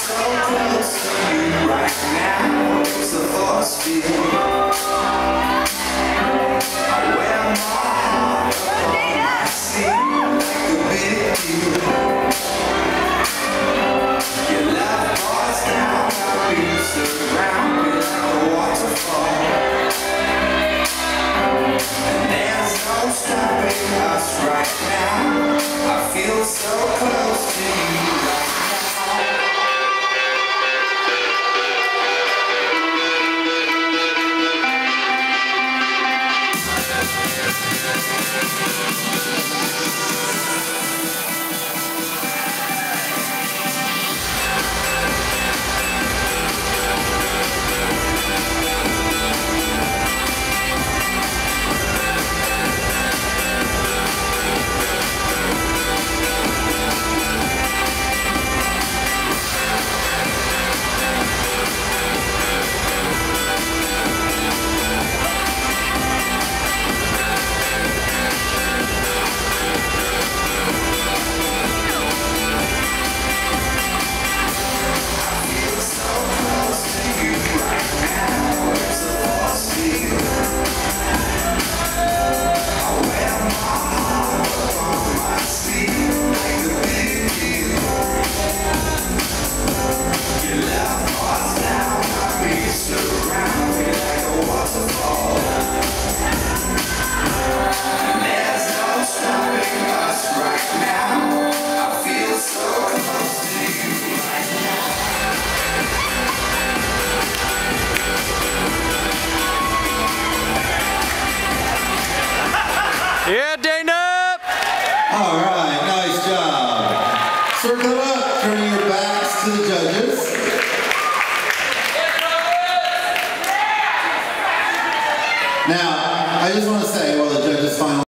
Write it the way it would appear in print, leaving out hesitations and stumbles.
so close to you right now. It's a force field. I wear my heart upon my sleeve like a big deal. Your love pours down, my beats around me like a waterfall. And there's no stopping us right now. I feel so close to you right Yeah, Dana! All right, nice job. Circle up, turning your backs to the judges. Now, I just want to say, while the judges finally